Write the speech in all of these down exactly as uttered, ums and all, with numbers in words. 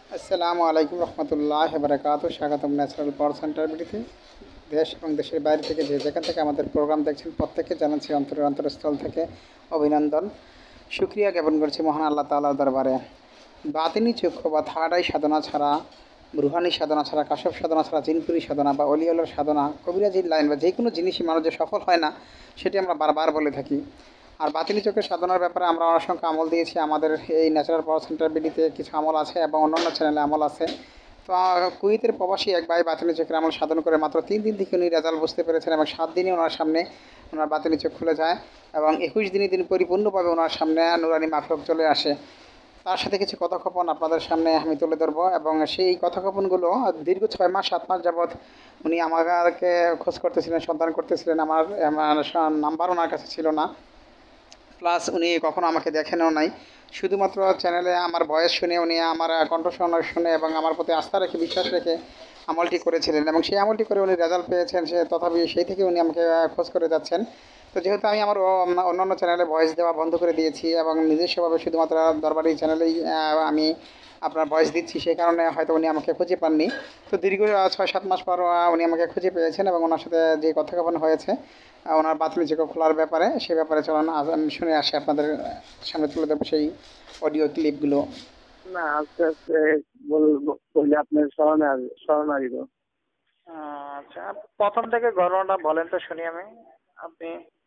আসসালামু আলাইকুম রহমতুল্লাহ বারাকাতু। স্বাগতম ন্যাচারাল পাওয়ার সেন্টার বিডিতে। দেশ এবং দেশের বাইরে থেকে যে যেখান থেকে আমাদের প্রোগ্রাম দেখছেন প্রত্যেককে জানাচ্ছি অন্তরের অন্তরস্থল থেকে অভিনন্দন, শুক্রিয়া জ্ঞাপন করছি মহান আল্লাহ তাআলার দরবারে। বাতিনি চক্ষু বা থার্ড আই সাধনা ছাড়া, রুহানি সাধনা ছাড়া, কাশব সাধনা ছাড়া, জিনপুরি সাধনা বা অলিয়ালের সাধনা, কবিরাজির লাইন বা যে কোনো জিনিসই মানুষ যে সফল হয় না, সেটি আমরা বারবার বলে থাকি। আর বাতিনি চোখের সাধনার ব্যাপারে আমরা অসংখ্য আমল দিয়েছি। আমাদের এই ন্যাচারাল পাওয়ার সেন্টার বিডিতে কিছু আমল আছে এবং অন্যান্য চ্যানেলে আমল আছে। তো আহ, কুয়েতের প্রবাসী এক ভাই বাতিনি চোখের আমল সাধন করে মাত্র তিন দিন থেকে উনি রেজাল্ট বুঝতে পেরেছেন এবং সাত দিনই ওনার সামনে ওনার বাতিনি চোখ খুলে যায় এবং একুশ দিনই দিন পরিপূর্ণভাবে ওনার সামনে নুরানি মাফলক চলে আসে। তার সাথে কিছু কথাকপন আপনাদের সামনে আমি তুলে ধরবো এবং সেই কথাকপনগুলো দীর্ঘ ছয় মাস সাত মাস যাবৎ উনি আমাকে খোঁজ করতেছিলেন, সন্ধান করতেছিলেন। আমার আমার নাম্বার ওনার কাছে ছিল না, প্লাস উনি কখনো আমাকে দেখেনও নাই। শুধুমাত্র চ্যানেলে আমার ভয়েস শুনে উনি আমার কণ্ঠস্বর শুনে এবং আমার প্রতি আস্থা রেখে বিশ্বাস রেখে আমলটি করেছিলেন এবং সেই আমলটি করে উনি রেজাল্ট পেয়েছেন। সে তথাপি সেই থেকে উনি আমাকে খোঁজ করে যাচ্ছেন। তো যেহেতু আমি আমার অন্য- অন্যান্য চ্যানেলে ভয়েস দেওয়া বন্ধ করে দিয়েছি এবং নিজস্বভাবে শুধুমাত্র দরবারি চ্যানেলেই আহ, আমি আপনার ভয়েস দিচ্ছি, সেই কারণে হয়তো উনি আমাকে খুঁজে পাননি। তো দীর্ঘ আহ, ছয় সাত মাস পর আহ, উনি আমাকে খুঁজে পেয়েছেন এবং ওনার সাথে যে কথাকাপন হয়েছে আহ, ওনার বাথরুম চেকআপ খোলার ব্যাপারে, সে ব্যাপারে চলুন আজ আমি শুনে আসি, আপনাদের সামনে তুলে দেবো সেই অডিও ক্লিপগুলো। না, আস্তে আস্তে বল- বললে আপনার স্মরণে আসবে, স্মরণ আসবে। আচ্ছা, প্রথম থেকে ঘটনাটা বলেন তো শুনি আমি। আপনি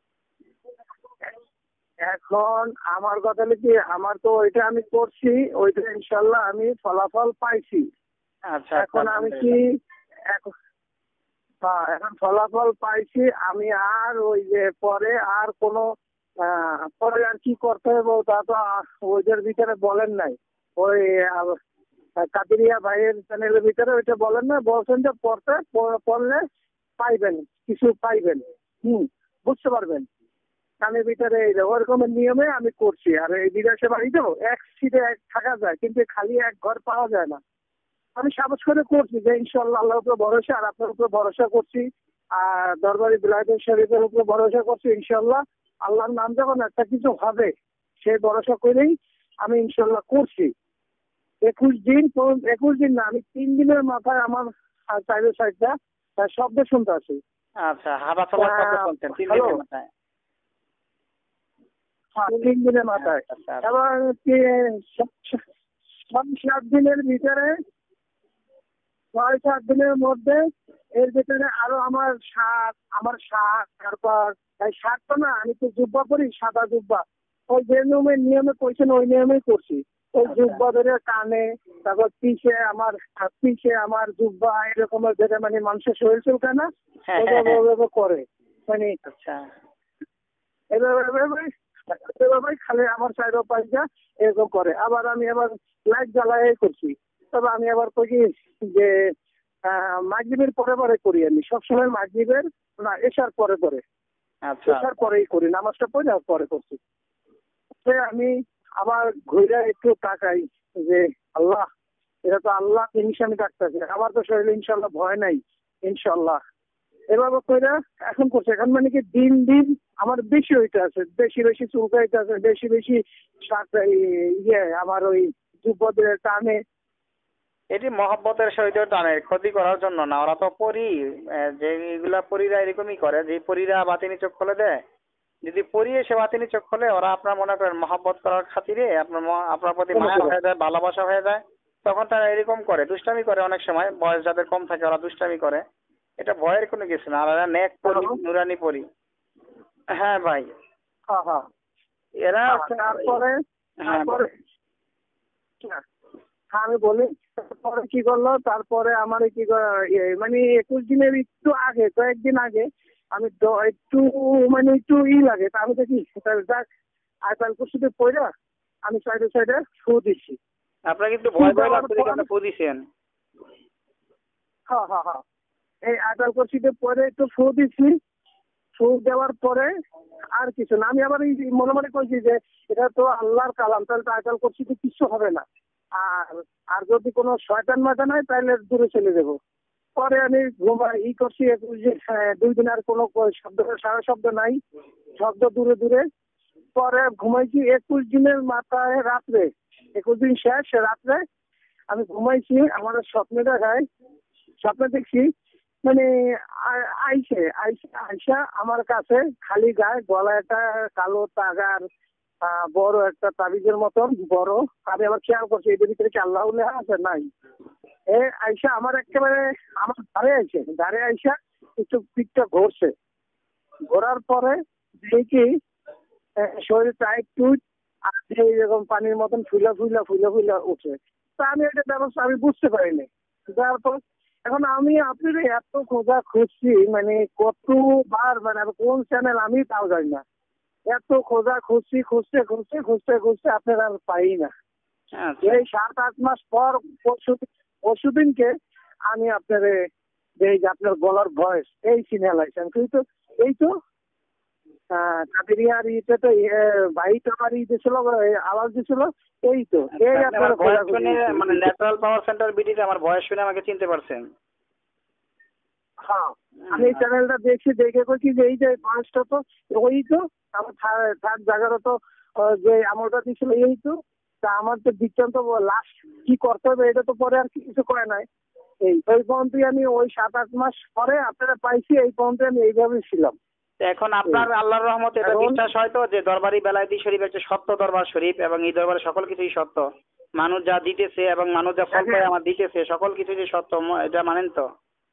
এখন আমার কথা হলো কি, আমার তো ওইটা আমি করছি, ওইটা ইনশাল্লাহ আমি ফলাফল পাইছি। আচ্ছা আচ্ছা, এখন আমি কি আলহামদুলিল্লাহ। এখন হ্যাঁ, এখন ফলাফল পাইছি আমি। আর ওই যে পরে আর কোনো আহ, পরে আর কি করতে হবে তা তো আ- ওইটার ভিতরে বলেন নাই। ওই আহ, কাদেরিয়া ভাইয়ের চ্যানেলের ভিতরে ওইটা বলেন না, বলছেন যে পড়তে প- পড়লে পাইবেন, কিছু পাইবেন। হুম, বুঝতে পারবেন। কানের ভিতরে এই যে ওরকমের নিয়মে আমি করছি। আর এই বিদেশে বাড়ি তো এক সিটে এক থাকা যায়, কিন্তু খালি এক ঘর পাওয়া যায় না। আমি সাহস করে করছি যে ইনশাল্লাহ আল্লাহর উপরে ভরসা, আর আপনার উপরে ভরসা করছি, আর দরবারি বিলায়তুল শরীফের উপরে ভরসা করছি। ইনশাল্লাহ আল্লাহর নাম যখন একটা কিছু হবে, সেই ভরসা করেই আমি ইনশাল্লাহ করছি। একুশ দিন পর্যন্ত, একুশ দিন না, আমি তিন দিনের মাথায় আমার চাইলে সাইডটা শব্দ শুনতে আসি। আচ্ছা, হাঁটা চলার শব্দ শুনছেন তিন হ্যালো, দিনের মাথায়? হ্যাঁ, তিন দিনের মাথায়। আচ্ছা আচ্ছা। এবার কি ছ- ছয় সাত দিনের ভিতরে, ছয় সাত দিনের মধ্যে এর ভিতরে আরো আমার শাক, আমার শাক, তারপর এই শাকটা না, আমি তো জুব্বা পরি, সাদা জুব্বা। ওই যে নিয়মে নিয়মে করছেন ওই নিয়মেই করছি। ওই আচ্ছা জুব্বা ধরে কানে, তারপর পিছে আমার, পিছে আমার জুব্বা এরকমের যেটা মানে মানুষের শরীর চলছে না, হ্যাঁ হ্যাঁ ওইভাবে হ্যাঁ। ওইভাবে করে মানে আচ্ছা এভাবে এভাবে এভাবে খালি আমার সাইড পাইটা এরকম করে। আবার আমি আবার লাইট জ্বালাই করছি। তবে আমি আবার কই কি যে আহ, মাগরিবের পরে পরে করি, আমি সবসময় মাগরিবের না, এশার পরে পরে, আচ্ছা এশার আচ্ছা। পরেই করি, নামাজটা পড়ে আর পরে করছি। সে আমি আবার ঘুরে একটু তাকাই যে আল্লাহ, এটা তো আল্লাহ জিনিস আমি ডাকতেছি, আমার তো শরীরে ইনশাল্লাহ ভয় নাই। ইনশাল্লাহ এভাবে কইরা এখন করছে। এখন মানে কি দিন দিন আমার বেশি হইতে আছে, বেশি বেশি চুলকাইতে আছে, বেশি বেশি সাত ইয়ে আমার ওই যুবদের টানে। এটি মহব্বতের সহিত টানে, ক্ষতি করার জন্য না। ওরা তো পরী, আহ, যে এগুলা পরীরা এরকমই করে, যে পরীরা বাতিনি চোখ খুলে দেয়। যদি পরী এসে বাতিনি চোখ খোলে, ওরা আপনার মনে করেন মহব্বত করার খাতিরে আপনার ম- আপনার প্রতি মনে মায়া করো হয়ে যায়, ভালোবাসা হয়ে যায়। তখন তারা এরকম করে, দুষ্টামি করে। অনেক সময় বয়স যাদের কম থাকে ওরা দুষ্টামি করে। এটা ভয়ের কোনো কিছু না, আর এরা নেক পরী, হ্যালো, নুরানি পরী। হ্যাঁ ভাই, হ্যাঁ হ্যাঁ এরা হ্যাঁ, হচ্ছে তারপরে হ্যাঁ তারপরে বলেন। হ্যাঁ, আমি বলি তারপরে কি করলো, তারপরে আমার কি করে- ইয়ে, মানে একুশ দিনের একটু আগে, কয়েকদিন আগে আমি দ- একটু মানে একটু ই লাগে, তা আমি দেখি যাক আইপাল কুসুতে পড়া আমি সাইডে সাইডে শু দিচ্ছি। আপনার কিন্তু শু ভয় ভয় দেওয়ার লাগছে পর দেখে আপনি ফু দিছেন। হ্যাঁ হ্যাঁ হ্যাঁ, এই আইপাল কুসিতে পরে একটু শু দিচ্ছি। শু দেওয়ার পরে আর কিছু না, আমি আবার এই মনে মনে করছি যে এটা তো আল্লাহর কালাম, তাহলে তো আইপাল কুসিতে কিছু হবে না। আর আর যদি কোনো শয়তান মাথা নাই তাহলে দূরে চলে যাবো। পরে আমি ঘুমাই ই করছি একুশ দিন, হ্যাঁ, দুই দিন আর কোনো ক- শব্দ, সারা শব্দ নাই, শব্দ দূরে দূরে। পরে ঘুমাইছি একুশ দিনের মাথায় রাত্রে, একুশ দিন শেষ রাত্রে আমি ঘুমাইছি, আমার স্বপ্নে দেখায়, স্বপ্নে দেখছি মানে আ- আইসে আইসে আইসা আমার কাছে খালি গায়ে, গলায় একটা কালো তাগার আহ, বড় একটা তাবিজের মতন বড়। আমি আবার খেয়াল করছি এদের ভিতরে কি আল্লাহ লেখা আছে নাই। এ আইসা আমার একেবারে আমার ধারে আইসে, ধারে আইসা একটু পিঠটা ঘুরছে, ঘোরার পরে দেখি আহ, শরীরটা একটু আর এরকম পানির মতন ফুলা ফুলা ফুলা ফুলা উঠে। তা আমি এটা ব্যবস্থা আমি বুঝতে পারিনি। তারপর এখন আমি আপনার এত খোঁজা খুঁজছি, মানে কতবার, মানে আমি কোন চ্যানেল আমি তাও জানি না। এত খোঁজা খুঁজছি, খুঁজতে খুঁজতে খুঁজতে খুঁজতে আপনার আর পাই না। আচ্ছা এই সাত আট মাস পর পরশু পরশু দিনকে আমি আপনার এই যে আপনার গলার ভয়েস এই সিনে লাইছেন কিন্তু এই তো কাদেরিয়ার ইতে তো বাইট আমার ই দিছিল, আওয়াজ দিছিল, এই তো এই আপনি আমার আপনার ভয়েস শুনে মানে ন্যাচারাল পাওয়ার সেন্টার বিডিতে আমার ভয়েস শুনে আমাকে চিনতে পারছেন? হ্যাঁ, আমি এই চ্যানেলটা দেখছি, দেখে কই কি যে এই যে ভয়েসটা তো ওই তো আমার থার্ড জায়গারও তো আহ, যে আমলটা দিছিল এই তো। তা আমার তো বৃত্তান্ত লাস্ট কি করতে হবে এটা তো পরে আর কিছু করে নাই। এই ওই পর্যন্তই আমি ওই সাত আট মাস পরে আপনারা পাইছি, এই পর্যন্ত আমি এইভাবেই ছিলাম। তো এখন আপনার আল্লাহর রহমতে এটা এখন- বিশ্বাস হয় তো যে দরবারি বেলায়েতি শরীফ একটা সত্য দরবার শরীফ এবং এই দরবারে সকল কিছুই সত্য, মানুষ যা দিতেছে এবং মানুষ যা ফল পায় আমার দিতেছে সকল কিছু যে সত্য, ম- এটা মানেন তো?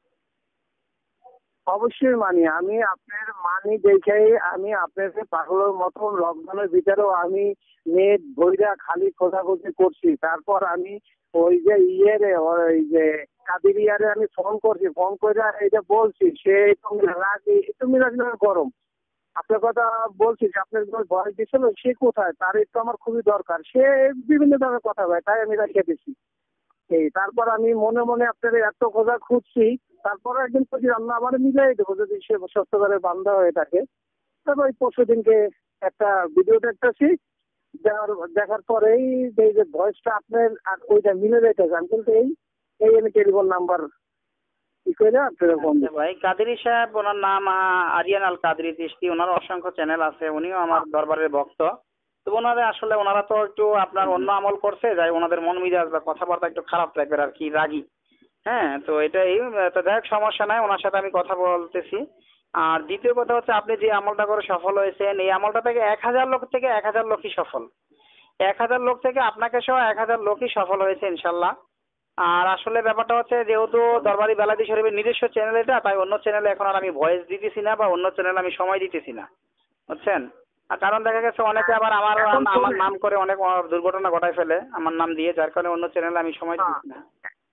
অবশ্যই মানি, আমি আপনার মানি দেখেই আমি আপনাকে পাগলের মতন লকডাউনের ভিতরেও আমি নেট বইরা খালি খোঁজাখুঁজি করছি। তারপর আমি ওই যে ইয়েরে ওই যে কাদিরিয়ারে আমি ফোন করছি, ফোন করে এইটা বলছি, সে তুমি রাজি তুমি রাজি গরম আপনার কথা বলছি যে আপনার যে ভয় দিছিল সে কোথায়, তার একটু আমার খুবই দরকার, সে বিভিন্ন ধরনের কথা বলে, তাই আমি রাখিয়ে দিছি। এই তারপর আমি মনে মনে আপনার এত খোঁজা খুঁজছি, তারপর একদিন খুঁজি আল্লাহ আমার মিলাই দেবো যদি সে সত্যকারের বান্ধা হয়ে থাকে। তারপর ওই পরশু দিনকে একটা ভিডিও দেখতেছি, দেখার দেখার পরেই এই যে ভয়েসটা আপনার আর ওইটা মিলে যাইতেছে, আমি কিন্তু এই এই আমি টেলিফোন নাম্বার কি করে আপনার ফোন আচ্ছা ভাই, কাদেরি সাহেব ওনার নাম আহ, আরিয়ান আল কাদরি চিশতি, ওনার অসংখ্য চ্যানেল আছে, উনিও আমার দরবারের ভক্ত। তো ওনারা আসলে ওনারা তো একটু আপনার অন্য আমল করছে, যাই ওনাদের মন মেজাজ বা কথাবার্তা একটু খারাপ টাইপের আর কি, রাগী। হ্যাঁ, তো এটাই, তো যাই হোক সমস্যা নাই, ওনার সাথে আমি কথা বলতেছি। আর দ্বিতীয় কথা হচ্ছে আপনি যে আমলটা করে সফল হয়েছেন, এই আমলটা থেকে এক হাজার লোক থেকে এক হাজার লোকই সফল, এক হাজার লোক থেকে আপনাকে সহ এক হাজার লোকই সফল হয়েছে ইনশাল্লাহ। আর আসলে ব্যাপারটা হচ্ছে যেহেতু দরবারি বেলায়েতি শরীফের নিজস্ব চ্যানেল এটা, তাই অন্য চ্যানেলে এখন আর আমি ভয়েস দিতেছি না বা অন্য চ্যানেলে আমি সময় দিতেছি না, বুঝছেন? আর কারণ দেখা গেছে অনেকে আবার আমার এখন তো- আমার নাম করে অনেক দুর্ঘটনা ঘটায় ফেলে আমার নাম দিয়ে, যার কারণে অন্য চ্যানেলে আমি সময় দিচ্ছি না।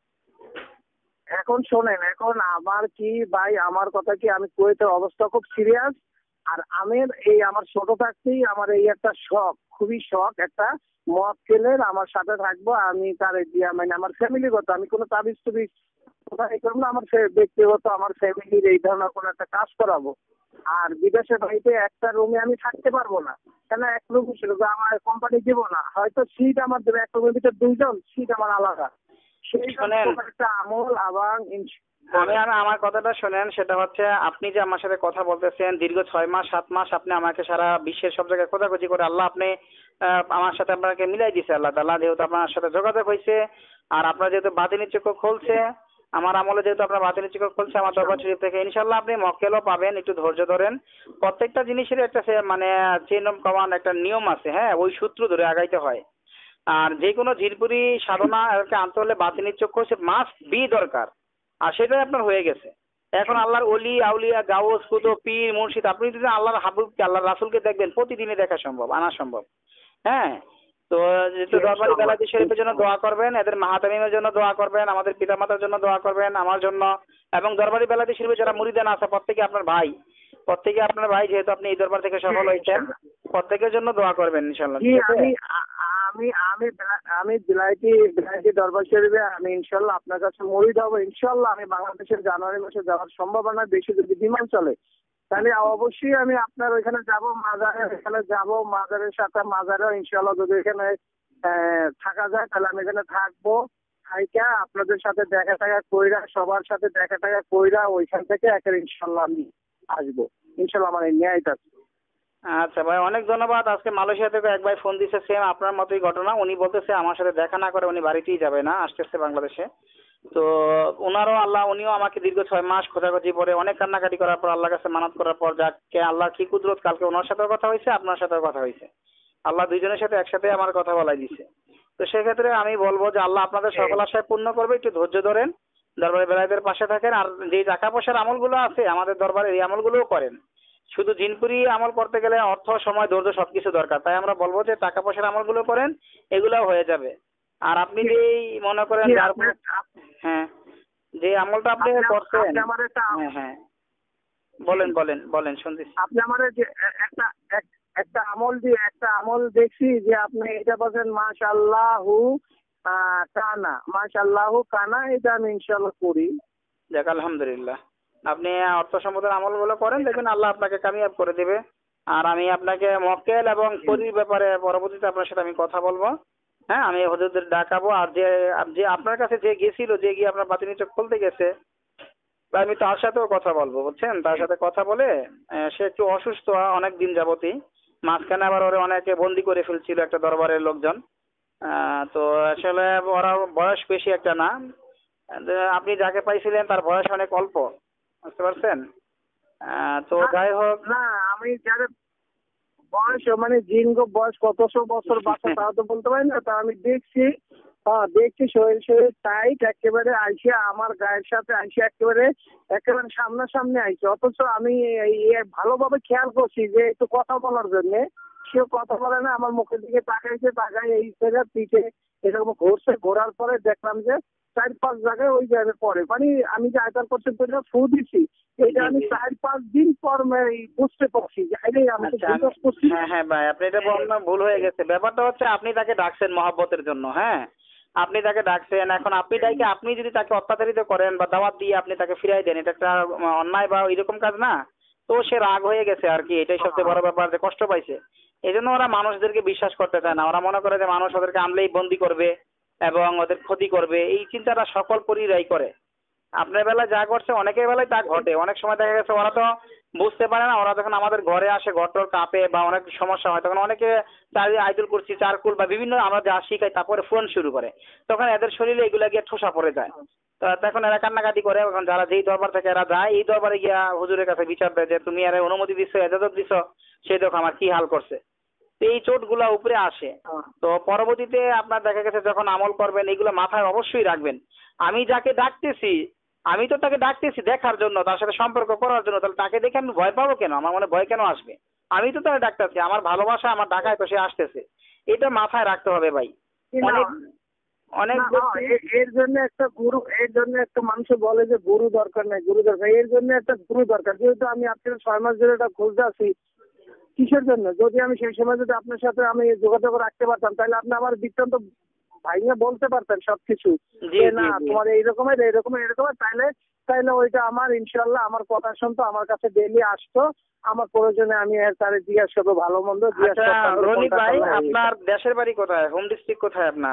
এখন শোনেন, এখন আমার কি ভাই, আমার কথা কি, আমি কুয়েতের অবস্থা খুব সিরিয়াস। আর আমি এই আমার ছোট থাকতেই আমার এই একটা শখ, খুবই শখ একটা মক্কেলের আমার সাথে থাকবো আমি, তার দিয়া মানে আমার ফ্যামিলিগত, আমি কোনো তাবিজ টুবিজ কোথায় করবো না, আমার সে- ব্যক্তিগত আমার ফ্যামিলির এই ধরনের কোনো একটা কাজ করাবো। আর বিদেশে বাড়িতে একটা রুমে আমি থাকতে পারবো না, কেন এক রুম ছিল আমার কোম্পানি দিব না, হয়তো সিট আমার দেবে, এক রুমের ভিতরে দুইজন, সিট আমার আলাদা, সেই শোনেন, রকম একটা আমল আবার ইনশ- আমি আর আমার কথাটা শোনেন, সেটা হচ্ছে আপনি যে আমার সাথে কথা বলতেছেন দীর্ঘ ছয় মাস সাত মাস আপনি আমাকে সারা বিশ্বের সব জায়গায় খোঁজাখুঁজি করে আল্লাহ আপনি আহ, আমার সাথে আপনাকে মিলাই দিছে আল্লাহ তাআলা, যেহেতু আপনার সাথে যোগাযোগ হয়েছে আর আপনার যেহেতু বাতিনি চক্ষু খুলছে, আমার আমলে যেহেতু আপনার বাতিনি চক্ষু খুলছে আমার দরবার শরীফ থেকে, ইনশাল্লাহ আপনি মক্কেলও পাবেন, একটু ধৈর্য ধরেন। প্রত্যেকটা জিনিসের একটা সে- মানে চেইন অফ কমান্ড একটা নিয়ম আছে, হ্যাঁ, ওই সূত্র ধরে আগাইতে হয়। আর যে কোনো ঝিরপুরি সাধনা আনতে হলে বাতিনি চক্ষু সে মাস্ট বি দরকার, আর সেটাই আপনার হয়ে গেছে। এখন আল্লাহর অলি আউলিয়া গাউস কুতুব পীর মুর্শিদ, আপনি যদি আল্লাহর হাবিবকে আল্লাহর রাসূলকে দেখবেন প্রতিদিনই দেখা সম্ভব, আনা সম্ভব। হ্যাঁ, তো যেহেতু দরবারি বেলায়েতি শরীফের জন্য দোয়া করবেন, এদের মাহাতামিমের জন্য দোয়া করবেন, আমাদের পিতামাতার জন্য দোয়া করবেন, আমার জন্য, এবং দরবারি বেলায়েতি শরীফের যারা মুরিদান আছে প্রত্যেকে আপনার ভাই, প্রত্যেকে আপনার ভাই, যেহেতু আপনি এই দরবার থেকে সফল হয়েছেন, প্রত্যেকের জন্য দোয়া করবেন ইনশাআল্লাহ। জি, ঠিক আছে? আমি আ- আমি আমি বেলা- আমি বিলাইতি বিলাইতি দরবার শরীফে আমি ইনশাল্লাহ আপনার কাছে মরিদ হবো ইনশাল্লাহ। আমি বাংলাদেশের জানুয়ারি মাসে যাওয়ার সম্ভাবনা বেশি, যদি বিমান চলে তাহলে অবশ্যই আমি আপনার ওইখানে যাব, মাজারে এখানে যাব, মাজারের সাথে মাজারেও ইনশাল্লাহ যদি এখানে আহ, থাকা যায় তাহলে আমি এখানে থাকবো, থাইকা আপনাদের সাথে দেখা টাকা কইরা, সবার সাথে দেখা টাকা কইরা ওইখান থেকে একের ইনশাল্লাহ আমি আসবো, ইনশাল্লাহ আমার এই ন্যায়টা আছে। আচ্ছা ভাই, অনেক ধন্যবাদ। আজকে মালয়েশিয়া থেকে এক ভাই ফোন দিছে, সেম আপনার মতোই ঘটনা। উনি বলতেছে আমার সাথে দেখা না করে উনি বাড়িতেই যাবে না, আসতেছে বাংলাদেশে। তো ওনারও আল্লাহ, উনিও আমাকে দীর্ঘ ছয় মাস খোঁজাখুঁজি পরে অনেক কান্নাকাটি করার পর আল্লাহর কাছে মানত করার পর যাকে আল্লাহ কি কুদরত, কালকে ওনার সাথেও কথা হয়েছে, আপনার সাথেও কথা হয়েছে। আল্লাহ দুইজনের সাথে একসাথে আমার কথা বলাই দিছে। তো সেক্ষেত্রে আমি বলবো যে আল্লাহ আপনাদের সকল আশায় পূর্ণ করবে, একটু ধৈর্য ধরেন, দরবারে বেলায়েতের পাশে থাকেন। আর যে টাকা পয়সার আমলগুলো আছে আমাদের দরবারে, এই আমলগুলোও করেন। শুধু জিনপুরি আমল করতে গেলে অর্থ, সময়, ধৈর্য সবকিছু দরকার। তাই আমরা বলবো যে টাকা পয়সার আমলগুলো করেন, এগুলো হয়ে যাবে। আর আপনি যেই মনে করেন জি, যার আপনি- আপ- হ্যাঁ, যে আমলটা আপনি আপনি- করছেন, আপনি আমার একটা হ্যাঁ হ্যাঁ বলেন বলেন বলেন শুনতেছি। আপনি আমার যে এ- একটা এক- একটা আমল দিয়ে একটা আমল দেখছি যে আপনি এটা বলছেন মাশাআল্লাহু আহ, কানা, মাশাআল্লাহু কানা, এটা আমি ইনশাআল্লাহ করি। যাক আলহামদুলিল্লাহ, আপনি অর্থ সম্পদের আমলগুলো করেন, দেখবেন আল্লাহ আপনাকে কামিয়াব করে দেবে। আর আমি আপনাকে মক্কেল এবং পরির ব্যাপারে পরবর্তীতে আপনার সাথে আমি কথা বলবো। হ্যাঁ, আমি হুজুরদের ডাকাবো। আর যে যে আপনার কাছে যে গেছিল, যে গিয়ে আপনার বাতিনি চোখ খুলতে গেছে, বা আমি তার সাথেও কথা বলবো, বুঝছেন? তার সাথে কথা বলে, আহ, সে একটু অসুস্থ অনেক দিন যাবতই। মাঝখানে আবার ওরা অনেকে বন্দি করে ফেলছিল একটা দরবারের লোকজন। আহ, তো আসলে ওরা বয়স বেশি একটা না। আহ, আপনি যাকে পাইছিলেন তার বয়স অনেক অল্প, বুঝতে পারছেন? আহ, তো না, যাই হোক। না, আমি যাদের বয়স মানে জিনগো বয়স কতশো বছর বাচ্চা তা তো বলতে পারি না। তা আমি দেখছি, হ্যাঁ দেখছি শরীর শরীর টাইট একেবারে আইসে আমার গায়ের সাথে আইসে একেবারে একেবারে সামনাসামনি আইসে। অথচ আমি এই এ ভালোভাবে খেয়াল করছি যে একটু কথা বলার জন্য, সেও কথা বলে না, আমার মুখের দিকে তাকাইছে, তাকাই এই জায়গা পিঠে এরকম ঘুরছে। ঘোরার পরে দেখলাম যে চার পাঁচ জায়গায় ওই জায়গায় পড়ে মানে আমি যে আয়তার করতে ফু দিছি, এটা জি আমি জি। চার পাঁচ দিন পর মানে বুঝতে পারছি যে আরে আমি তো আচ্ছা ভুল আমি, কাজ করছি। হ্যাঁ হ্যাঁ ভাই, আপনি এটা বললেন ভুল হয়ে গেছে। ব্যাপারটা হচ্ছে আপনি তাকে ডাকছেন মহব্বতের জন্য, হ্যাঁ, আপনি তাকে ডাকছেন। এখন আপনি ডাকে আপনি যদি তাকে অত্যাচারিত করেন বা দাওয়াত দিয়ে আপনি তাকে ফিরাই দেন, এটা একটা আহ, অন্যায় বা এরকম কাজ না। তো সে রাগ হয়ে গেছে আর কি, এটাই সবচেয়ে বড় ব্যাপার, যে কষ্ট পাইছে। এই জন্য ওরা মানুষদেরকে বিশ্বাস করতে চায় না। ওরা মনে করে যে মানুষ ওদেরকে আনলেই বন্দি করবে এবং ওদের ক্ষতি করবে, এই চিন্তাটা সকল পরিরাই করে। আপনার বেলায় যা ঘটছে অনেকের বেলায় তা ঘটে। অনেক সময় দেখা গেছে ওরা তো বুঝতে পারে না, ওরা যখন আমাদের ঘরে আসে ঘরটর কাঁপে বা অনেক সমস্যা হয়, তখন অনেকে চার আইতুল কুরসি, চারকুল বা বিভিন্ন আমরা যা শিখাই তারপরে ফোন শুরু করে, তখন এদের শরীরে এগুলা গিয়ে ঠোসা পড়ে যায়। তো তখন এরা কান্নাকাটি করে। এখন যারা যেই দরবার থেকে এরা যায়, এই দরবারে গিয়া হুজুরের কাছে বিচার দেয় যে তুমি এর অনুমতি দিচ্ছ, এজাজত দিচ্ছ, সে দেখো আমার কি হাল করছে। তো এই চোটগুলা উপরে আসে। তো পরবর্তীতে আপনার দেখা গেছে যখন আমল করবেন, এগুলো মাথায় অবশ্যই রাখবেন। আমি যাকে ডাকতেছি, আমি তো তাকে ডাকতেছি দেখার জন্য, তার সাথে সম্পর্ক করার জন্য, তাহলে তাকে দেখে আমি ভয় পাবো কেন? আমার মনে ভয় কেন আসবে? আমি তো তাকে ডাকতেছি, আমার ভালোবাসা আমার ডাকায় তো সে আসতেছে। এটা মাথায় রাখতে হবে ভাই। না, অনেক অনেক না, ব্যক্তি, এ- এর জন্য একটা গুরু, এর জন্য একটা মানুষ বলে যে গুরু দরকার নাই, গুরু দরকার, এর জন্য একটা গুরু দরকার। যেহেতু আমি আপনার ছয় মাস ধরে এটা খুঁজতে আছি, কিসের জন্য? যদি আমি সেই সময় যদি আপনার সাথে আমি যোগাযোগ রাখতে পারতাম, তাহলে আপনি আমার বৃত্তান্ত ভাইয়া বলতে পারতেন সবকিছু, জি যে জি না জি। তোমার এইরকমের এইরকমের এরকমের, তাইলে তাইলে ওইটা আমার ইনশাল্লাহ আমার কথা শুনতো, আমার কাছে ডেলি আসতো, আমার প্রয়োজনে আমি এর তারে জিজ্ঞাসা করবো, ভালো মন্দ জিজ্ঞাসা আচ্ছা করতাম যে রনি কোনটা ভাই, করলে এই। আপনার দেশের বাড়ি কোথায়? হোম ডিস্ট্রিক্ট কোথায় আপনার?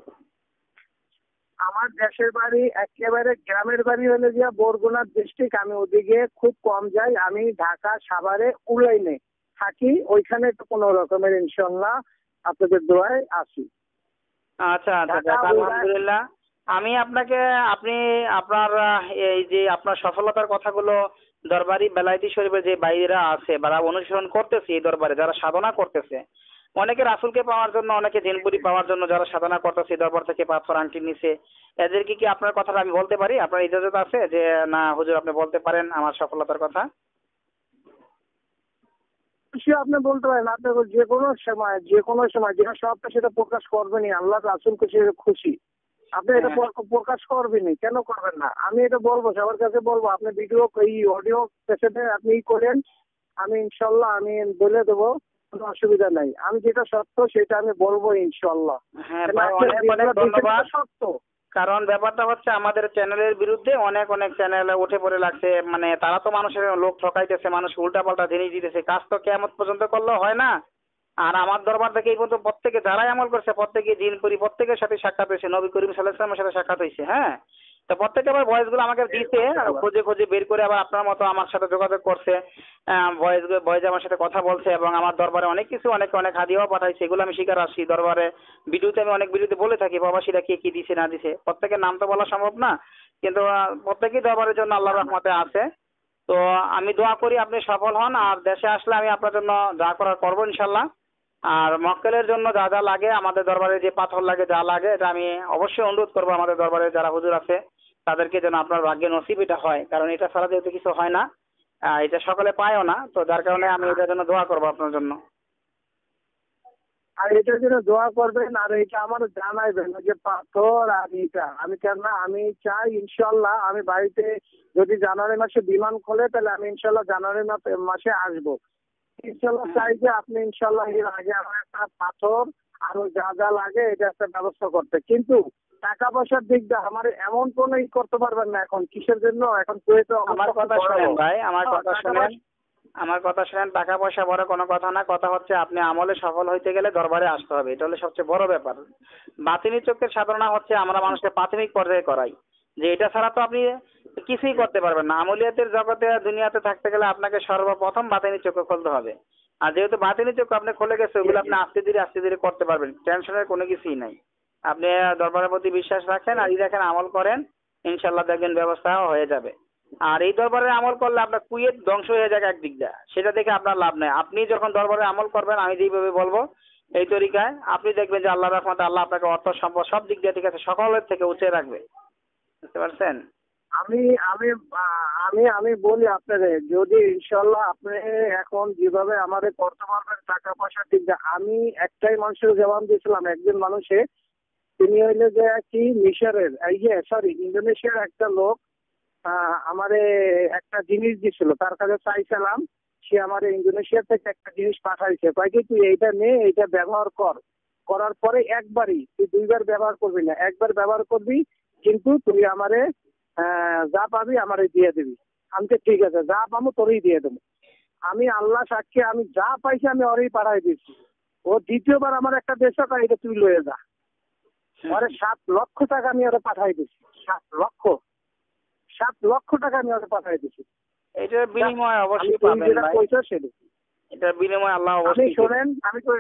আমার দেশের বাড়ি একেবারে গ্রামের বাড়ি হলে গিয়া বরগুনা ডিস্ট্রিক্ট। আমি ওদিকে খুব কম যাই, আমি ঢাকা সাভারে উলাইনে থাকি, ওইখানে তো কোনো রকমের ইনশাল্লাহ আপনাদের দোয়ায় আসি। আচ্ছা আচ্ছা, ঢাকা যাক উলায়। আলহামদুলিল্লাহ। আমি আপনাকে, আপনি আপনার আহ, এই যে আপনার সফলতার কথাগুলো দরবারি বেলায়েতি শরীফের যে বাইরেরা আছে বা অনুসরণ করতেছে, এই দরবারে যারা সাধনা করতেছে, অনেকে রাসূলকে পাওয়ার জন্য, অনেকে জিনপুরি পাওয়ার জন্য যারা সাধনা করতেছে এই দরবার থেকে পাথর আংটি নিছে, এদেরকে কি আপনার কথাটা আমি বলতে পারি? আপনার ইজাজত আছে যে না হুজুর আপনি বলতে পারেন আমার সফলতার কথা? সে আপনি বলতে পারেন, আপনি যে কোনো সময় যে কোনো সময় যেটা সবটা সেটা প্রকাশ করবেনই, আল্লাহ রাসূল খুশি খুশি আপনি এটা হ্যাঁ। প্র- প্রকাশ করবেনই, কেন করবেন না? আমি এটা বলবো, সবার কাছে বলবো, আপনি ভিডিও এই অডিও ক্যাসেটে আপনি ই করেন, আমি ইনশাল্লাহ আমি বলে দেবো, কোনো অসুবিধা নাই। আমি যেটা সত্য সেটা আমি বলবো ইনশাল্লাহ। হ্যাঁ কেন ভাই, আপনি অনেক অনেক যেগুলো দিচ্ছেন ধন্যবাদ। এটা সত্য। কারণ ব্যাপারটা হচ্ছে আমাদের চ্যানেলের বিরুদ্ধে অনেক অনেক চ্যানেল উঠে পড়ে লাগছে, মানে তারা তো মানুষের লোক ঠকাইতেছে, মানুষ উল্টাপাল্টা জিনিস দিতেছে, কাজ তো কেয়ামত পর্যন্ত করলেও হয় না। আর আমার দরবার থেকে এই পর্যন্ত প্রত্যেকে যারাই আমল করছে প্রত্যেকে জিন করি প্রত্যেকের সাথে সাক্ষাৎ হয়েছে, নবী করিম সাল্লাল্লাহু আলাইহি ওয়াসাল্লামের সাথে সাক্ষাৎ হয়েছে। হ্যাঁ, তো প্রত্যেকে আবার ভয়েসগুলো আমাকে দিছে, আর খুঁজে খুঁজে বের করে আবার আপনার মতো আমার সাথে যোগাযোগ করছে, ভয়েস ভয়েসে আমার সাথে কথা বলছে, এবং আমার দরবারে অনেক কিছু অনেক অনেক হাদিয়াও পাঠাইছে। এগুলো আমি স্বীকার আসছি দরবারে, ভিডিওতে আমি অনেক ভিডিওতে বলে থাকি প্রবাসীরা কে কি দিছে না দিছে। প্রত্যেকের নাম তো বলা সম্ভব না, কিন্তু আহ, প্রত্যেকেই দরবারের জন্য আল্লাহর রহমতে আছে। তো আমি দোয়া করি আপনি সফল হন, আর দেশে আসলে আমি আপনার জন্য যা করার করবো ইনশাল্লাহ। আর মক্কেলের জন্য যা যা লাগে, আমাদের দরবারে যে পাথর লাগে যা লাগে, এটা আমি অবশ্যই অনুরোধ করবো আমাদের দরবারে যারা হুজুর আছে তাদেরকে যেন আপনার ভাগ্যে নসিব এটা হয়, কারণ এটা ছাড়া যেহেতু কিছু হয় না, আহ, এটা সকলে পায়ও না, তো যার কারণে আমি এটার জন্য দোয়া করবো আপনার জন্য। আর এটার জন্য দোয়া করবেন, আর এটা আমার জানাইবেন ওই যে পাথর আর এটা। আমি কেন আমি চাই ইনশাল্লাহ আমি বাড়িতে যদি জানুয়ারি মাসে বিমান খোলে তাহলে আমি ইনশাল্লাহ জানুয়ারি মা- মাসে আসবো। ইনশাল্লাহ চাই যে আপনি ইনশাল্লাহ এর আগে আমার একটা পাথর আরো যা যা লাগে এটা একটা ব্যবস্থা করতে। কিন্তু টাকা পয়সার দিক দিয়ে আমার এমন কোনো ই করতে পারবেন না এখন, কিসের জন্য এখন কুয়েতে আমার অবস্থা কথা খুব বড়। শোনেন ভাই, আমার হ্যাঁ, কথা টাকা শোনেন, পয়সা- আমার কথা শোনেন। টাকা পয়সা বড় কোনো কথা না, কথা হচ্ছে আপনি আমলে সফল হইতে গেলে দরবারে আসতে হবে, এটা হলো সবচেয়ে বড় ব্যাপার। বাতিনি চোখের সাধনা হচ্ছে আমরা মানুষকে প্রাথমিক পর্যায়ে করাই, যে এটা ছাড়া তো আপনি কিছুই করতে পারবেন না। আমলিয়াতের জগতে দুনিয়াতে থাকতে গেলে আপনাকে সর্বপ্রথম বাতিনি চোখে খুলতে হবে। আর যেহেতু বাতিনি চোখ আপনি খুলে গেছে, ওগুলো আপনি আস্তে ধীরে আস্তে ধীরে করতে পারবেন, টেনশনের কোনো কিছুই নাই। আপনি দরবারের প্রতি বিশ্বাস রাখেন আর ই রাখেন, আমল করেন, ইনশাল্লাহ দেখবেন ব্যবস্থা হয়ে যাবে। আর এই দরবারে আমল করলে আপনার কুয়েত ধ্বংস হয়ে যাবে একদিক দিয়ে, সেটা দেখে আপনার লাভ নেই। আপনি যখন দরবারে আমল করবেন আমি যেইভাবে বলবো এই তরিকায়, আপনি দেখবেন যে আল্লাহ রহমতে আল্লাহ আপনাকে অর্থ সম্পদ সব দিক দিয়ে ঠিক আছে সকলের থেকে উঁচে রাখবে। বুঝতে পারছেন? আমি আমি আহ, আমি আমি বলি আপনারে, যদি ইনশাল্লাহ আপনি এখন যেভাবে আমাদের করতে পারবেন টাকা পয়সা দিক দিয়ে, আমি একটাই মানুষের জবাব দিয়েছিলাম। একজন মানুষে তিনি হইলে যে কি মিশরের ইয়ে সরি ইন্দোনেশিয়ার একটা লোক আহ, আমারে একটা জিনিস দিছিল, তার কাছে চাইছিলাম, সে আমারে ইন্দোনেশিয়া থেকে একটা জিনিস পাঠাইছে, কয় কি তুই এইটা নে, এইটা ব্যবহার কর, করার পরে একবারই, তুই দুইবার ব্যবহার করবি না, একবার ব্যবহার করবি, কিন্তু তুই আমারে আহ, যা পাবি আমারে দিয়ে দিবি। আমি তো ঠিক আছে, যা পাবো তোরই দিয়ে দেবো। আমি আল্লাহ সাক্ষী, আমি যা পাইছি আমি ওরই পাঠাই দিচ্ছি। ও দ্বিতীয়বার আমার একটা দেশ এটা তুই লয়ে যা, ওরে সাত লক্ষ টাকা আমি ওরা পাঠাই দিচ্ছি। সাত লক্ষ সাত লক্ষ টাকা আমি ওরা পাঠাই দিচ্ছি। এটার বিনিময় আমি অবশ্যই তুই পাবেন যেটা ভাই, কইছো সেটা। এটার বিনিময় আল্লাহ আপনি অবশ্যই দিবেন। শোনেন, আমি তো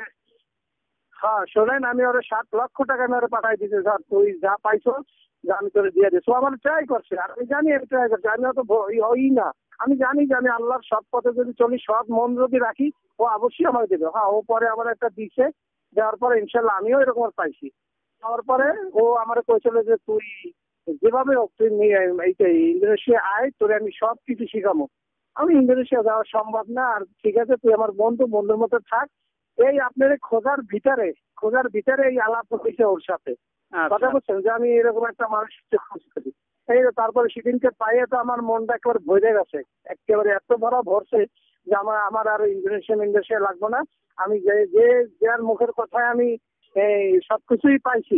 হ্যাঁ শোনেন, আমি ওরা সাত লক্ষ টাকা আমি ওরা পাঠাই দিচ্ছি। স্যার তুই যা পাইছো যা আমি তোরে দিয়ে দিচ্ছি। ও আমার ট্রাই করছে, আর আমি জানি আমি ট্রাই করছি, আমি অত ওই না, আমি জানি যে আমি আল্লাহর সৎ পথে যদি চলি, সৎ মন যদি রাখি, ও অবশ্যই আমার দেবে। হ্যাঁ, ও পরে আমার একটা দিচ্ছে, দেওয়ার পরে ইনশাল্লাহ আমিও এরকম পাইছি। তারপরে ও আমার কইছিল যে তুই যেভাবে হোক তুই নিয়ে এইটা ইন্দোনেশিয়া আয়, তোরে আমি সব কিছু শিখাবো। আমি ইন্দোনেশিয়া যাওয়া সম্ভব না, আর ঠিক আছে তুই আমার বন্ধু, বন্ধুর মতো থাক। এই আপনার এই খোঁজার ভিতরে খোঁজার ভিতরে এই আলাপ হয়েছে ওর সাথে, কথা আচ্ছা, বলছেন যে আমি এরকম একটা মানুষকে খোঁজ করি। এই তো তারপরে সেদিনকে পাইয়ে তো আমার মনটা একেবারে ভরে গেছে, একেবারে এত ভরা ভরছে যে আমার আমার আর ইন্দোনেশিয়া ইন্দোনেশিয়া লাগবো না। আমি যে যে যার মুখের কথায় আমি এই সবকিছুই পাইছি,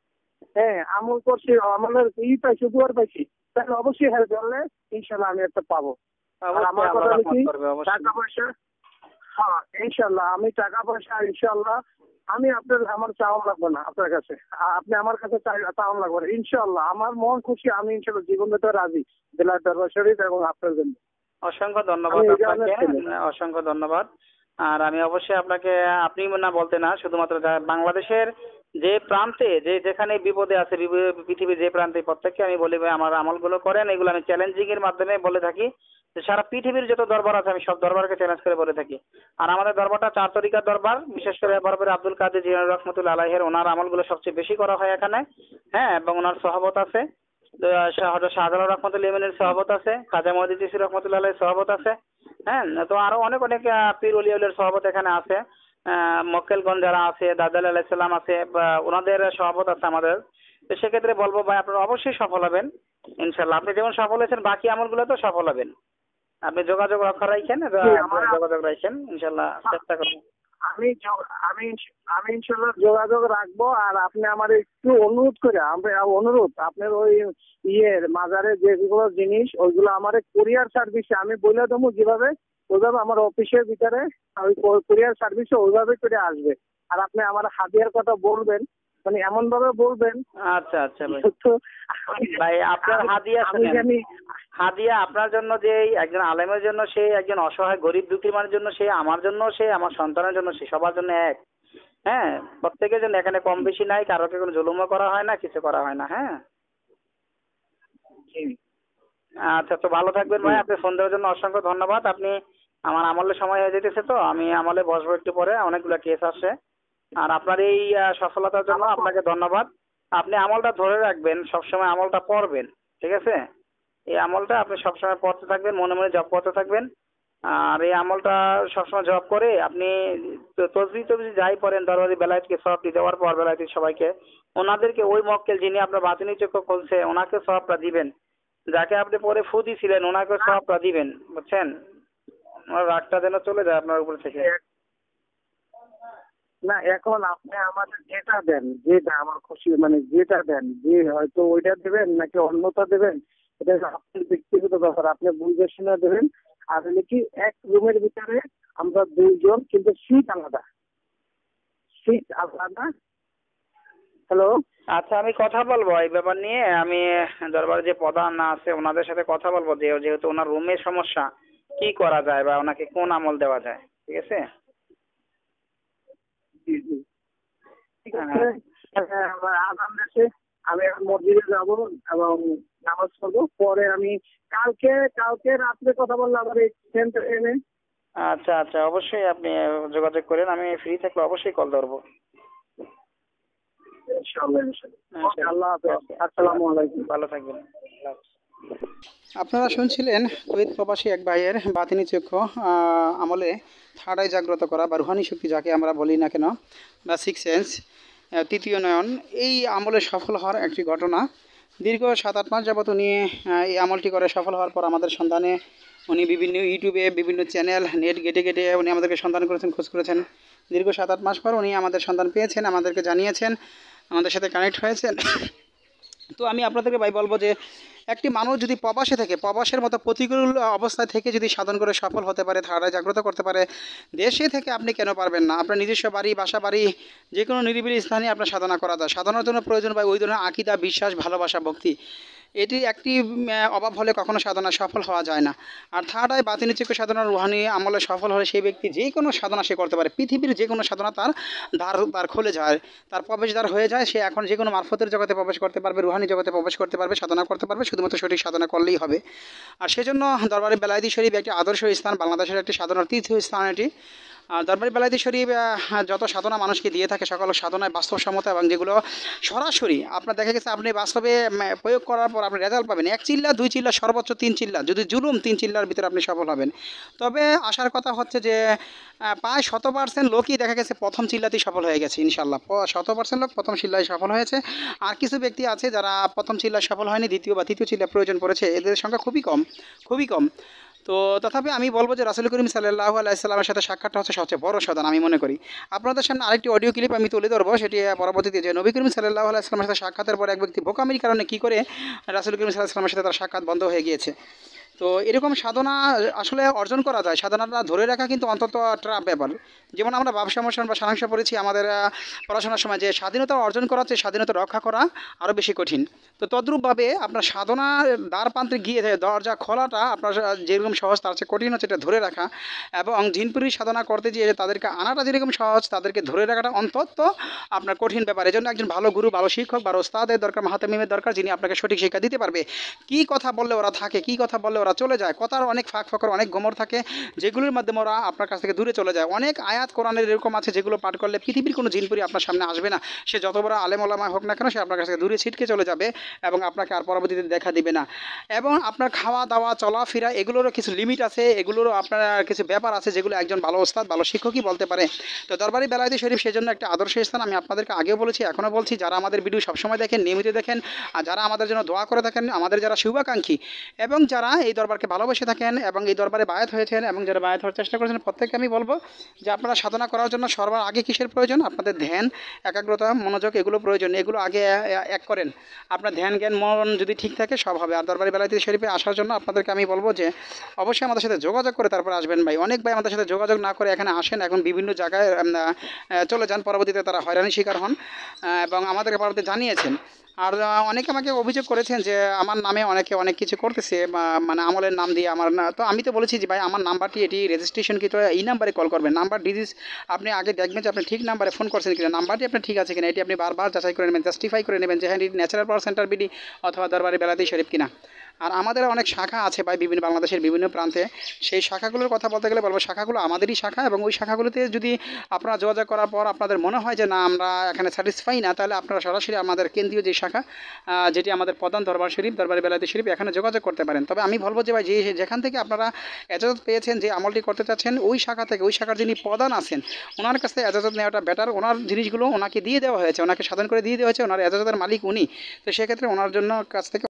হ্যাঁ আমল করছি, আমলের ই পাইছি, উপহার পাইছি, তাহলে অবশ্যই হেল্প করলে ইনশাল্লাহ আমি একটা পাবো। আর অবশ্যই আমার আল্লাহ কথা হলো রহমত কি, করবে অবশ্যই। টাকা পয়সা, হ্যাঁ ইনশাল্লাহ আমি টাকা পয়সা ইনশাল্লাহ আমি আপনার আমার চাওয়া লাগবে না আপনার কাছে, আ- আপনি আমার কাছে চাই- চাওয়া লাগবে না ইনশাল্লাহ। আমার মন খুশি, আমি ইনশাল্লাহ জীবন দিতে রাজি জেলার দরবার শরীফ এবং আপনার জন্য। অসংখ্য ধন্যবাদ আমি এই ধরনের আপনাকে, ছেলে। উম, অসংখ্য ধন্যবাদ। আর আমি অবশ্যই আপনাকে, আপনি না বলতে না, শুধুমাত্র যা- বাংলাদেশের যে প্রান্তে যে যেখানে বিপদে আছে, বিপদে- পৃথিবীর যে প্রান্তে, প্রত্যেককে আমি বলি ভাই আমার আমলগুলো করেন। এগুলো আমি চ্যালেঞ্জিং এর মাধ্যমে বলে থাকি, যে সারা পৃথিবীর যত দরবার আছে আমি সব দরবারকে চ্যালেঞ্জ করে বলে থাকি। আর আমাদের দরবারটা চার তরিকার দরবার, বিশেষ করে বরফের আব্দুল কাদের জিলানী রহমতুল্লাহ আলাইহের, ওনার আমলগুলো সবচেয়ে বেশি করা হয় এখানে। হ্যাঁ, এবং ওনার সহবত আছে, তো শাহ- শাহজালাল রহমতুল্লাহ ইমানের সহবত আছে, খাজা মহিউদ্দিন চিশতি রহমতুল্লাহ আলাইহির সহবত আছে। হ্যাঁ, তো আরো অনেক অনেক আহ, পীর ওলিয়াউলের সহবত এখানে আছে। আহ, মক্কেলগঞ্জ যারা আছে, দাদাল আলাইসাল্লাম আছে, বা ওনাদের সহবত আছে আমাদের। তো সেক্ষেত্রে বলবো ভাই আপনারা অবশ্যই সফল হবেন ইনশাল্লাহ। আপনি যেমন সফল হয়েছেন বাকি আমলগুলো তো সফল হবেন। আপনি যোগাযোগ রক্ষা রাখেন, জি, আমার যোগাযোগ রাখেন, ইনশাল্লাহ চেষ্টা করবেন। আমি য- আমি আমি ইনশাল্লাহ যোগাযোগ রাখবো। আর আপনি আমার একটু অনুরোধ করে, আমরা অনুরোধ আপনার ওই ইয়ের মাজারে যেগুলো জিনিস ওইগুলো আমার কুরিয়ার সার্ভিসে আমি বলে দেবো, যেভাবে ওইভাবে আমার অফিসের ভিতরে ওই কুরিয়ার সার্ভিসে ওইভাবে করে আসবে। আর আপনি আমার হাতিয়ার কথা বলবেন, মানে এমন ভাবে বলবেন আচ্ছা আচ্ছা ভাই। তো ভাই আপনার হাদিয়া আমি শুনেন, জানি হাদিয়া আপনার জন্য যে একজন আলেমের জন্য সে, একজন অসহায় গরিব দুঃখী মানুষের জন্য সে, আমার জন্য সে, আমার সন্তানের জন্য সে, সবার জন্য এক। হ্যাঁ, প্রত্যেকের জন্য, এখানে কম বেশি নাই, কারোকে কোনো জুলুমও করা হয় না, কিছু করা হয় না। হ্যাঁ জি, আচ্ছা, তো ভালো থাকবেন ভাই। আপনি ফোন দেওয়ার জন্য অসংখ্য ধন্যবাদ। আপনি, আমার আমলের সময় হয়ে যেতেছে, তো আমি আমলে বসবো একটু পরে, অনেকগুলো কেস আসছে। আর আপনার এই আহ, সফলতার জন্য আপনাকে ধন্যবাদ। আপনি আমলটা ধরে রাখবেন, সবসময় আমলটা পড়বেন, ঠিক আছে? এই আমলটা আপনি সবসময় পড়তে থাকবেন, মনে মনে জপ করতে থাকবেন। আর এই আমলটা সবসময় জপ করে আপনি তসবিহ টসবিহ যাই পড়েন, দরবারি বেলায়েতকে সবটি দেওয়ার পর বেলায়েতের সবাইকে, ওনাদেরকে, ওই মক্কেল যিনি আপনার বাতিনি চক্ষু খুলছে ওনাকে সবটা দিবেন, যাকে আপনি পরে ফু দিছিলেন ওনাকে সবটা দিবেন, বুঝছেন? ওনার রাগটা যেন চলে যায় আপনার উপর থেকে। না এখন আপনি আমাদের যেটা দেন, যেটা আমার খুশি, মানে যেটা দেন, যে হয়তো ওইটা দেবেন নাকি অন্যটা দেবেন, এটা আপনার ব্যক্তিগত ব্যাপার, আপনি বুঝে শুনে দেবেন। আর হলে কি, এক রুমের ভিতরে আমরা দুইজন, কিন্তু সিট আলাদা, সিট আলাদা। হ্যালো, আচ্ছা, আমি কথা বলবো এই ব্যাপার নিয়ে, আমি দরবারে যে প্রধান আছে ওনাদের সাথে কথা বলবো, যে যেহেতু ওনার রুমের সমস্যা, কি করা যায় বা ওনাকে কোন আমল দেওয়া যায়, ঠিক আছে? জি জি, ঠিক আছে। হ্যাঁ, আমার আগাম দেশে আমি এখন মসজিদে যাব এবং নামাজ পড়বো, পরে আমি কালকে কালকে রাত্রে কথা বললাম আমার এই সেন্টারে এনে। আচ্ছা আচ্ছা, অবশ্যই আপনি যোগাযোগ করেন, আমি ফ্রি থাকলে অবশ্যই কল ধরবো। ইনশাআল্লাহ ইনশাআল্লাহ। ওকে, আল্লাহ হাফেজ, আসসালামু আলাইকুম। ভালো থাকবেন। আল্লাহ হাফেজ। আপনারা শুনছিলেন কুয়েত প্রবাসী এক ভাইয়ের বাতিনি চক্ষু আহ, আমলে থার্ড আই জাগ্রত করা বা রুহানি শক্তি যাকে আমরা বলি না কেন, বা সিক্স সেন্স, তৃতীয় নয়ন, এই আমলে সফল হওয়ার একটি ঘটনা। দীর্ঘ সাত আট মাস যাবত উনি আহ, এই আমলটি করে সফল হওয়ার পর আমাদের সন্ধানে উনি বিভিন্ন ইউটিউবে বিভিন্ন চ্যানেল নেট ঘেটে ঘেটে উনি আমাদেরকে সন্ধান করেছেন, খোঁজ করেছেন। দীর্ঘ সাত আট মাস পর উনি আমাদের সন্ধান পেয়েছেন, আমাদেরকে জানিয়েছেন, আমাদের সাথে কানেক্ট হয়েছেন। তো আমি আপনাদেরকে ভাই বলবো যে একটি মানুষ যদি প্রবাসে থেকে, প্রবাসের মতো প্রতিকূল অবস্থায় থেকে যদি সাধন করে সফল হতে পারে, থার্ড আই জাগ্রত করতে পারে, দেশে থেকে আপনি কেন পারবেন না? আপনার নিজস্ব বাড়ি, বাসা বাড়ি, যে কোনো নিরিবিলি স্থানে আপনার সাধনা করা যায়। সাধনার জন্য প্রয়োজন ভাই ওই ধরনের আকিদা, বিশ্বাস, ভালোবাসা, ভক্তি। এটি একটি উম, অভাব হলে কখনো সাধনা সফল হওয়া যায় না। আর থার্ড আই বাতিনি চক্ষু সাধনা রুহানি আমলে সফল হলে সেই ব্যক্তি যে কোনো সাধনা সে করতে পারে, পৃথিবীর যে কোনো সাধনা তার দ্বার দ্বার খুলে যায়, তার প্রবেশদ্বার হয়ে যায়। সে এখন যে কোনো মারফতের জগতে প্রবেশ করতে পারবে, রুহানি জগতে প্রবেশ করতে পারবে, সাধনা করতে পারবে, শুধুমাত্র সঠিক সাধনা করলেই হবে। আর সেজন্য দরবারে বেলায়েতি শরীফ একটি আদর্শ স্থান, বাংলাদেশের একটি সাধনার তীর্থ স্থান এটি। আর দরবারি বেলায়েতি শরীফ আহ, যত সাধনা মানুষকে দিয়ে থাকে, সকল সাধনায় বাস্তবসম্মত এবং যেগুলো সরাসরি আপনার দেখা গেছে আপনি বাস্তবে উম, প্রয়োগ করার পর আপনি রেজাল্ট পাবেন, এক চিল্লা, দুই চিল্লা, সর্বোচ্চ তিন চিল্লা, যদি জুলুম তিন চিল্লার ভিতরে আপনি সফল হবেন। তবে আসার কথা হচ্ছে যে আহ, প্রায় শত পার্সেন্ট লোকই দেখা গেছে প্রথম চিল্লাতেই সফল হয়ে গেছে ইনশাল্লাহ। প- শত পার্সেন্ট লোক প্রথম চিল্লায় সফল হয়েছে। আর কিছু ব্যক্তি আছে যারা প্রথম চিল্লায় সফল হয়নি, দ্বিতীয় বা তৃতীয় চিল্লা প্রয়োজন পড়েছে, এদের সংখ্যা খুবই কম, খুবই কম। তো তথাপি আমি বলবো যে রাসূল করিম সাল্লাল্লাহু আলাইহি সাল্লামের সাথে সাক্ষাৎটা হচ্ছে সবচেয়ে বড় সাধন আমি মনে করি। আপনাদের সামনে আরেকটি অডিও ক্লিপ আমি তুলে ধরবো, সেটি পরবর্তীতে, যে নবী করিম সাল্লাল্লাহু আলাইহি সাল্লামের সাথে সাক্ষাতের পর এক ব্যক্তি বোকামির কারণে কী করে রাসূল করিম সাল্লাল্লাহু আলাইহি সাল্লামের সাথে তার সাক্ষাৎ বন্ধ হয়ে গিয়েছে। তো এরকম সাধনা আসলে অর্জন করা যায়, সাধনাটা ধরে রাখা কিন্তু অন্তত ট্রাপ ব্যাপার। যেমন আমরা ব্যবসা মোশন বা সারাংশ পড়েছি আমাদের আহ, পড়াশোনার সময়, যে স্বাধীনতা অর্জন করার চেয়ে স্বাধীনতা রক্ষা করা আরও বেশি কঠিন। তো তদ্রূপভাবে আপনার সাধনার দ্বার প্রান্তে গিয়ে দরজা খোলাটা আপনার যেরকম সহজ তার চেয়ে কঠিন হচ্ছে এটা ধরে রাখা। এবং জিনপুরি সাধনা করতে গিয়ে তাদেরকে আনাটা যেরকম সহজ, তাদেরকে ধরে রাখাটা অন্তত আপনার কঠিন ব্যাপার। এজন্য একজন ভালো গুরু, ভালো শিক্ষক, ভালো ওস্তাদের দরকার, মাহাতামিমের দরকার, যিনি আপনাকে সঠিক শিক্ষা দিতে পারবে। কী কথা বললে ওরা থাকে, কী কথা বললে ওরা চলে যায়, কথার অনেক ফাঁক ফকর, অনেক গোমর থাকে, যেগুলোর মাধ্যমে ওরা আপনার কাছ থেকে দূরে চলে যায়। অনেক আয়াত কোরআনের এরকম আছে যেগুলো পাঠ করলে পৃথিবীর কোনো জিনপুরি আপনার সামনে আসবে না। সে যত বড় আলেম ওলামা হোক না কেন, সে আপনার কাছ থেকে দূরে ছিটকে চলে যাবে এবং আপনাকে আর পরবর্তীতে দেখা দিবে না। এবং আপনার খাওয়া দাওয়া, চলাফেরা, এগুলোরও কিছু লিমিট আছে, এগুলোরও আপনার কিছু ব্যাপার আছে যেগুলো একজন ভালো ওস্তাদ, ভালো শিক্ষকই বলতে পারে। তো দরবারি বেলায়েতি শরীফ সেজন্য একটা আদর্শ স্থান। আমি আপনাদেরকে আগেও বলেছি, এখনও বলছি, যারা আমাদের ভিডিও সবসময় দেখেন, নিয়মিত দেখেন, আর যারা আমাদের জন্য দোয়া করে থাকেন, আমাদের যারা শুভাকাঙ্ক্ষী এবং যারা এই এই দরবারকে ভালোবেসে থাকেন এবং এই দরবারে বায়াত হয়েছেন এবং যারা বায়াত হওয়ার চেষ্টা করেছেন প্রত্যেককে আমি বলবো যে আপনারা সাধনা করার জন্য সবার আগে কিসের প্রয়োজন? আপনাদের ধ্যান, একাগ্রতা, মনোযোগ এগুলো প্রয়োজন। এগুলো আগে এক করেন। আপনার ধ্যান জ্ঞান মন যদি ঠিক থাকে সব হবে। আর দরবারি বেলায়েত শরীফে আসার জন্য আপনাদেরকে আমি বলবো যে অবশ্যই আমাদের সাথে যোগাযোগ করে তারপর আসবেন ভাই। অনেক ভাই আমাদের সাথে যোগাযোগ না করে এখানে আসেন, এখন বিভিন্ন জায়গায় চলে যান, পরবর্তীতে তারা হয়রানির শিকার হন এবং আমাদেরকে পরবর্তীতে জানিয়েছেন। আর অনেকে আমাকে অভিযোগ করেছেন যে আমার নামে অনেকে অনেক কিছু করতেছে, মানে আমলের নাম দিয়ে আমার না। তো আমি তো বলেছি যে ভাই আমার নাম্বারটি এটি রেজিস্ট্রেশন কি, তো এই নাম্বারে কল করবেন। নাম্বার ডিজিজ আপনি আগে দেখবেন যে আপনি ঠিক নাম্বারে ফোন করছেন কিনা, নাম্বারটি আপনার ঠিক আছে কিনা, এটি আপনি বারবার যাচাই করে নেবেন, জাস্টিফাই করে নেবেন যে হ্যাঁ এটি ন্যাচারাল পাওয়ার সেন্টার বিডি অথবা দরবারি বেলায়েত শরীফ কিনা। আর আমাদের অনেক শাখা আছে ভাই বিভিন্ন বাংলাদেশের বিভিন্ন প্রান্তে। সেই শাখাগুলোর কথা বলতে গেলে বলবো শাখাগুলো আমাদেরই শাখা, এবং ওই শাখাগুলোতে যদি আপনারা যোগাযোগ করার পর আপনাদের মনে হয় যে না আমরা এখানে স্যাটিসফাই না, তাহলে আপনারা সরাসরি আমাদের কেন্দ্রীয় যে শাখা যেটি আমাদের প্রধান দরবার শরীফ, দরবারি বেলায়েত শরীফ, এখানে যোগাযোগ করতে পারেন। তবে আমি বলবো যে ভাই যে যেখান থেকে আপনারা এজাজত পেয়েছেন, যে আমলটি করতে চাচ্ছেন, ওই শাখা থেকে, ওই শাখার যিনি প্রধান আছেন ওনার কাছ থেকে এজাজত নেওয়াটা বেটার। ওনার জিনিসগুলো ওনাকে দিয়ে দেওয়া হয়েছে, ওনাকে সাধন করে দিয়ে দেওয়া হয়েছে, ওনার এজাজতের মালিক উনি। তো সেক্ষেত্রে ওনার জন্য কাছ থেকে